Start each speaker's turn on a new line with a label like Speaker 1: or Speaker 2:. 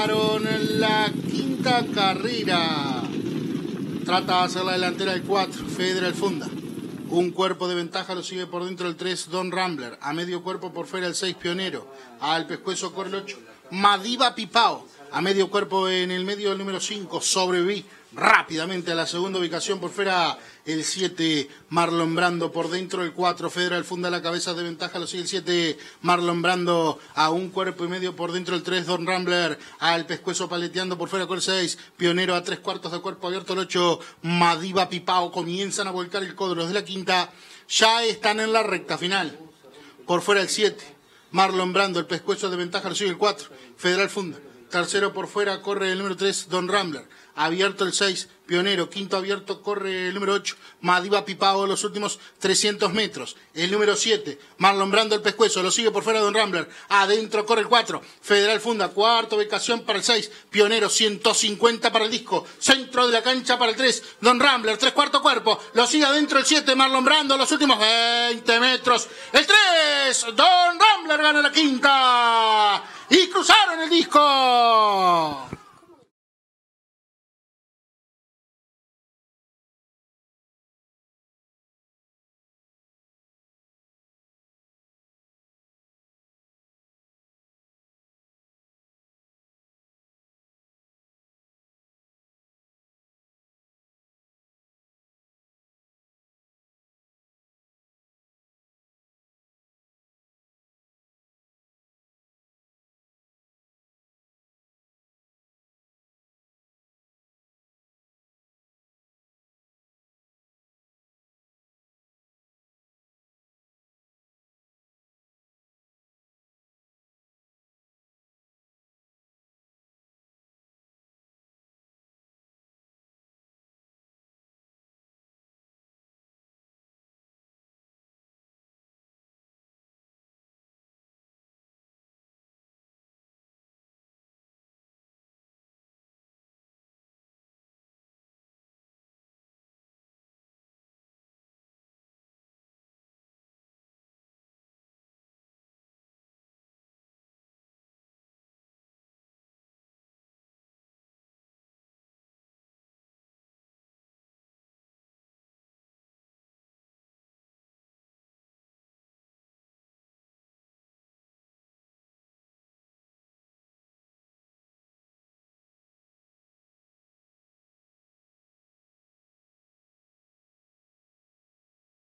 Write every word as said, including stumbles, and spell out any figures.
Speaker 1: cruzaron la quinta carrera. Trata de hacer la delantera el cuatro, Federal Funda. Un cuerpo de ventaja lo sigue por dentro el tres, Don Rambler. A medio cuerpo por fuera el seis, Pionero. Al pescuezo corre el ocho, Madiba Pipao. A medio cuerpo en el medio el número cinco, Sobreviví. Rápidamente a la segunda ubicación por fuera el siete, Marlon Brando. Por dentro el cuatro, Federal Funda. La cabeza de ventaja lo sigue el siete, Marlon Brando. A un cuerpo y medio por dentro el tres, Don Rambler. Al pescuezo paleteando por fuera con el seis, Pionero. A tres cuartos de cuerpo abierto el ocho, Madiba Pipao. Comienzan a volcar el codo los de la quinta. Ya están en la recta final. Por fuera el siete, Marlon Brando. El pescuezo de ventaja lo sigue el cuatro, Federal Funda. Tercero por fuera corre el número tres, Don Rambler. Abierto el seis, Pionero. Quinto abierto corre el número ocho, Madiba Pipao, los últimos trescientos metros. El número siete, Marlon Brando, el pescuezo. Lo sigue por fuera Don Rambler. Adentro corre el cuatro, Federal Funda. Cuarta ubicación para el seis, Pionero. ciento cincuenta para el disco. Centro de la cancha para el tres, Don Rambler. Tres cuarto cuerpo. Lo sigue adentro el siete, Marlon Brando. Los últimos veinte metros. El tres, Don Rambler gana la quinta. Y cruzaron el disco.